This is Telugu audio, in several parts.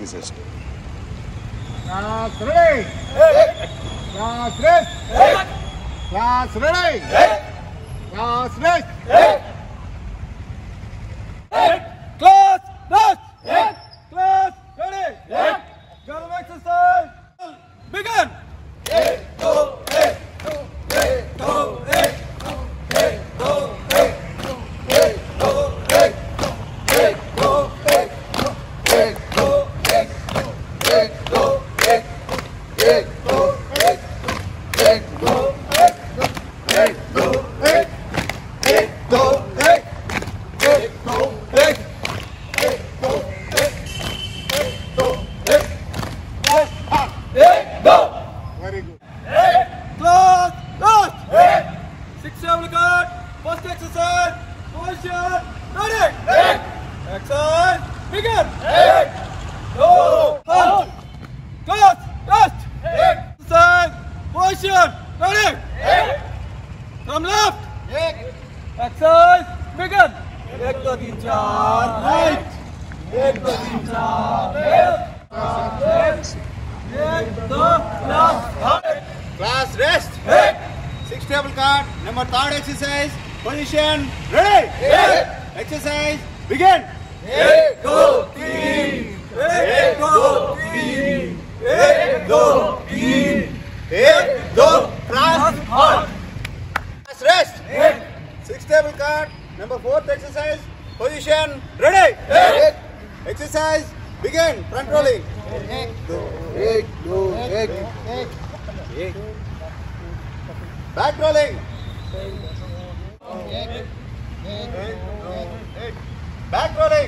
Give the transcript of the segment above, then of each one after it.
exist. Class ready. Class rest. Class ready. Class rest. Class rest. Class ready. Drum exercise. Begin. Very good. Class rest. 6-7 card. First exercise. Position. Ready. Exercise. Begin. Halt. Class rest. Exercise. Position. Ready. From left. Exercise. Begin. 1 2 3 4 right. 1 2 3 4 left. 1 2 left. Class rest. 6 table card. Number 3rd exercise. Position. Ready. Exercise. Begin. 1 2 3. 1 2 3. 1 2 3. 1 2. Class halt. Class rest. 6 table card. Number 4th exercise. Position. Ready. Exercise. Begin. Front rolling. Back rolling. Back rolling.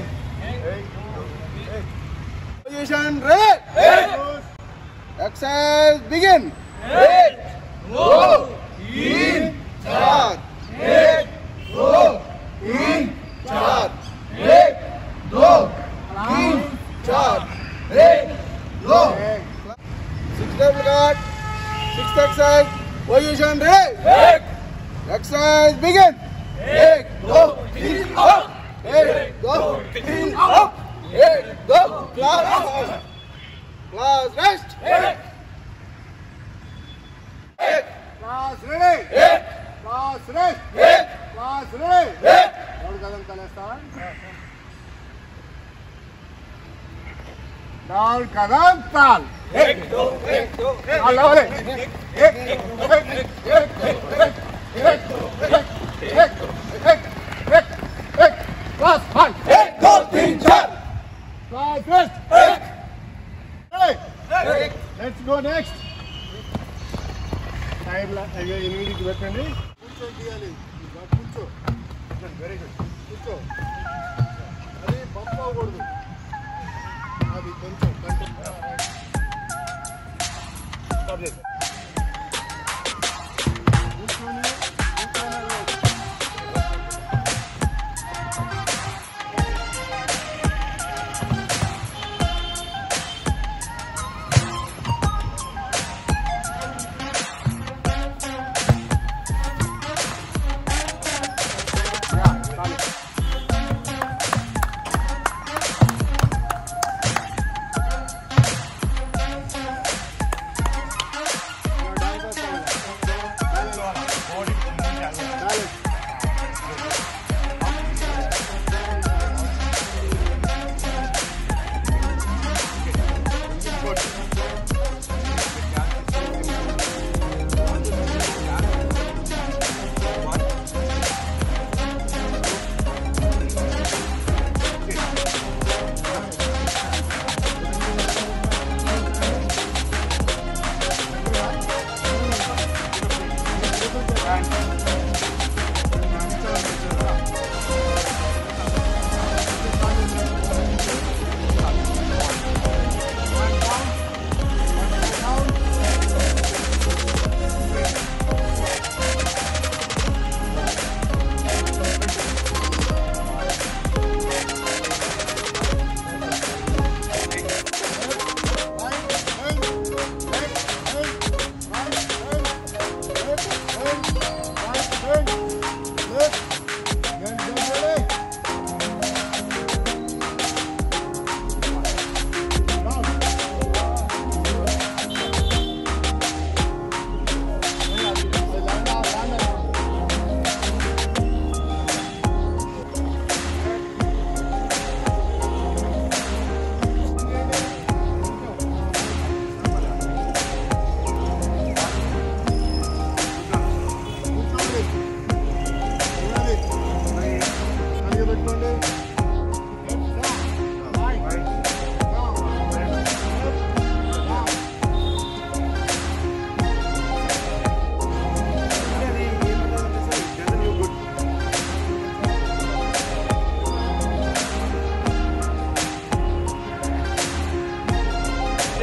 Position. Ready. Exercise. Begin. 1 2 3 4. 1 2 3 4. 1 2 3 4. 1 2. 6 table card. 6th exercise. Position. Ready. Exercise. Begin. 1 2 3 up. 1 2 3 up. 1 2. Class. Class rest. Class ready. Class rest. Class ready. और कदम कलेस्तान. डाल कदम ताल. 1 2 1 2. आला वाले. 1 Class halt. 1 2 3 4. Class rest. Hey. Let's go next. Time la. Immediate పెట్టండి. కూర్చో తీయాలి. కూర్చో. Very good. కూర్చో. అది బంప్ అవ్వకూడదు. అది కొంచెం కంట్రోల్. స్టాప్ చేయండి.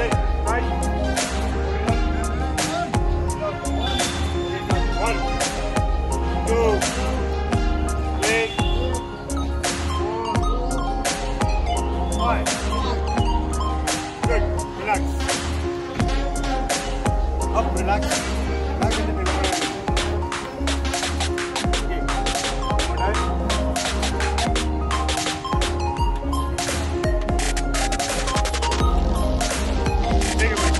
Relax. Relax in the middle. Take a break.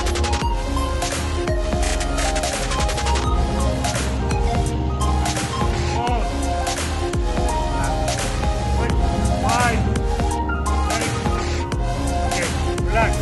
Five. Okay, relax.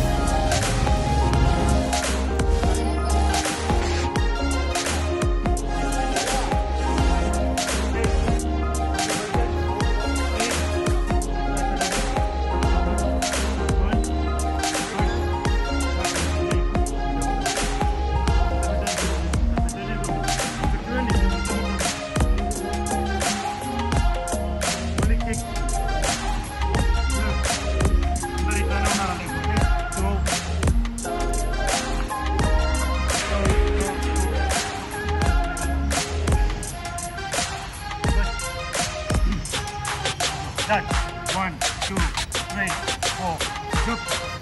Start. 1, 2, 3, 4, 2.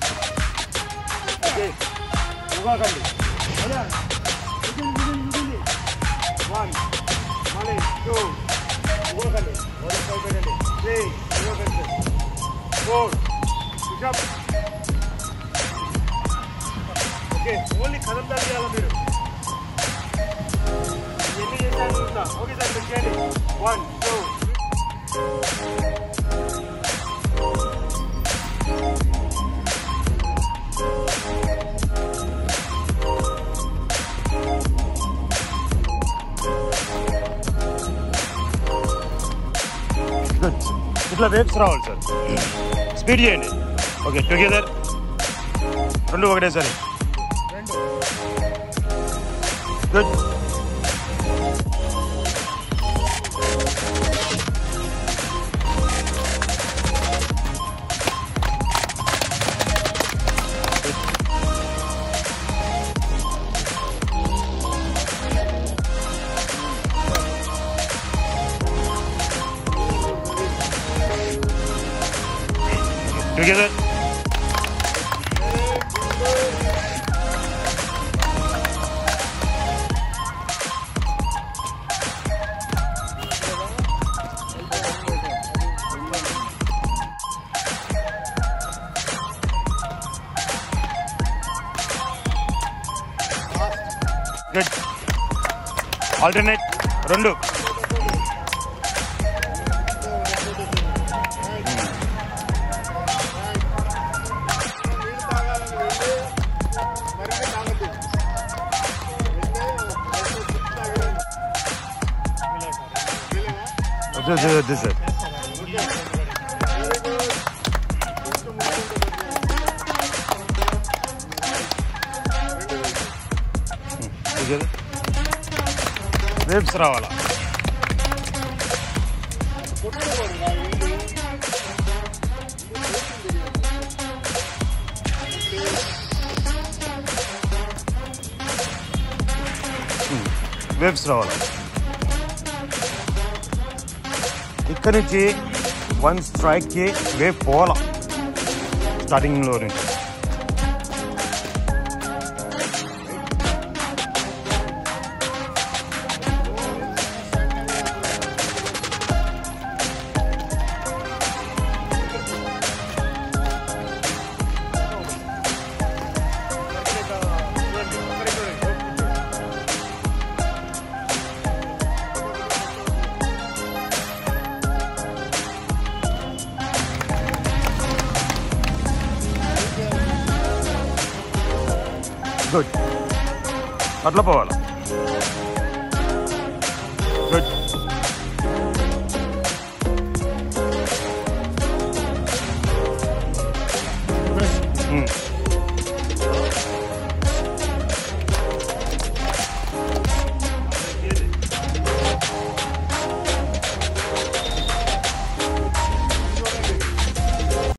Okay. Yoga kandi. Aja. Begin. 1, 2. Yoga kandi. Body side kandi. 3. Yoga kandi. 4. Push up. Okay. Only khadam dal diyala meeru. Yenni chesaru unta. Okay sir. Begin. 1, 2. Good. Itla waves రావాలి సార్. స్పీడ్ చేయండి. Okay together. రెండు ఒకటేసారి. Good. Together. Good. Alternate. Rendu. This is together. Waves రావాలా. Waves రావాలా. ఇక్కడ నుంచి 1 స్ట్రైక్ కి వేవ్ పోవాలా స్టార్టింగ్ లో నుంచి. గుడ్. అట్లా పోవాలా. గుడ్.